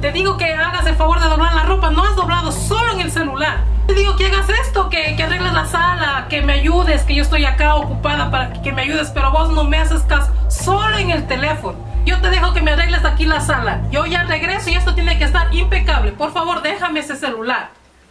Te digo que hagas el favor de doblar la ropa, no has doblado, solo en el celular. Te digo que hagas esto, que arregles la sala, que me ayudes, que yo estoy acá ocupada para que me ayudes, pero vos no me haces caso, solo en el teléfono. Yo te dejo que me arregles aquí la sala. Yo ya regreso y esto tiene que estar impecable. Por favor, déjame ese celular.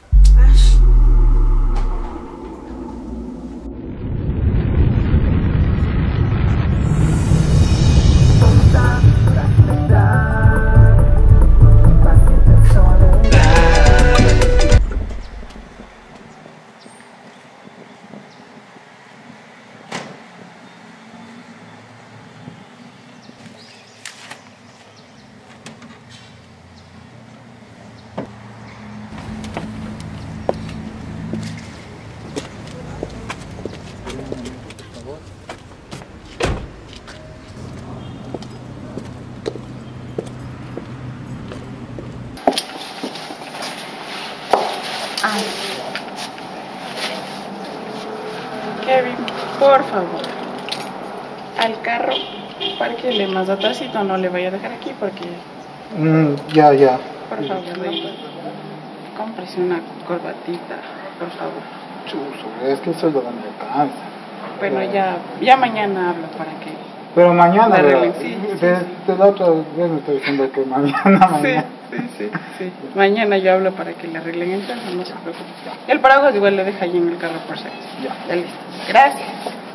Kevin, por favor, al carro, párquele más atrásito, no le vaya a dejar aquí porque... Ya. Por favor, cómprese una corbatita, por favor. Chuzo, es que eso es lo que me alcanza. Bueno, ya mañana hablo para que... Pero mañana, sí. De la otra vez me estoy diciendo que mañana. Sí. Mañana yo hablo para que le arreglen el carro, no se preocupe. El paraguas igual le deja allí en el carro por si acaso. Ya listo. Gracias.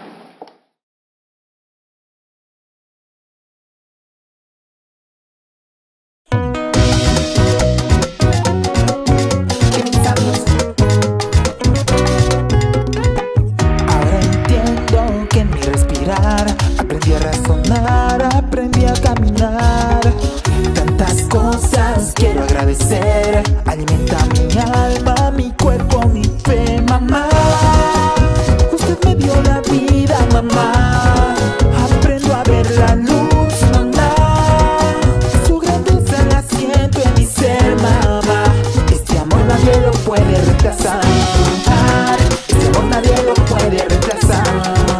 Ahora entiendo que en mi respirar aprendí a razonar, aprendí a caminar. Tantas cosas quiero agradecer. Alimenta mi alma, mi cuerpo, mi fe, mamá. Usted me dio la vida, mamá. Aprendo a ver la luz, mamá. Su grandeza la siento en mi ser, mamá. Este amor nadie lo puede reemplazar. Este amor nadie lo puede reemplazar.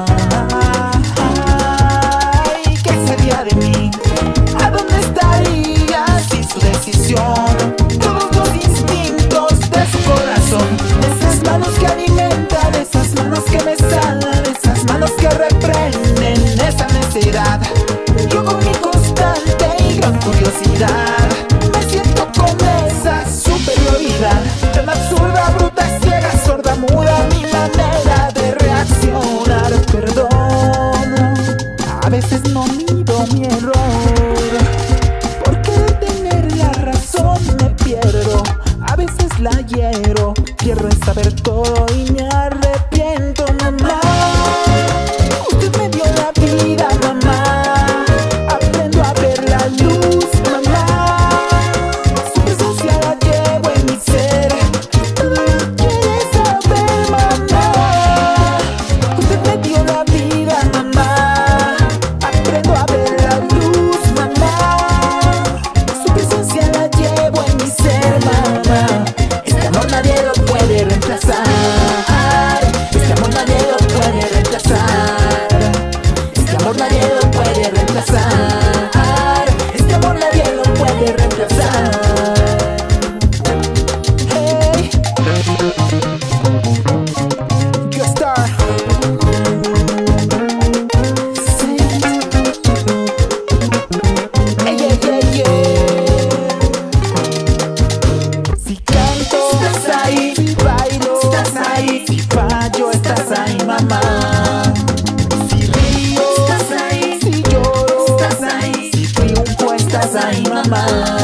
Ay, ¿qué sería de mí? ¿A dónde estaría sin su decisión? Todos los instintos de su corazón. Esas manos que alimentan, esas manos que me sanan, esas manos que reprenden esa necedad. Yo con mi constante y gran curiosidad me siento con esa superioridad. Tan absurda, bruta, ciega, sorda, muda, mi manera de reaccionar. Perdón, a veces no mido mi error, porque de tener la razón me pierdo. A veces la hiero, quiero saber todo y me arrepiento, mamá. Usted me dio la vida, mamá. Aprendo a ver la luz, mamá. Su presencia la llevo en mi ser. ¿Quieres saber, mamá? Usted me dio la vida, mamá. Aprendo a ver la luz, mamá. Su presencia la llevo en mi ser, mamá. Este amor nadie lo puede reemplazar. Este amor nadie lo puede reemplazar. Este amor nadie lo puede reemplazar. Este amor nadie lo puede reemplazar. Hey, Yo Star. Sí. Si canto, estás ahí. Si bailo, estás ahí. Si fallo, estás ahí, mamá. Si río, estás ahí. Si lloro, estás ahí. Si triunfo, estás ahí, mamá.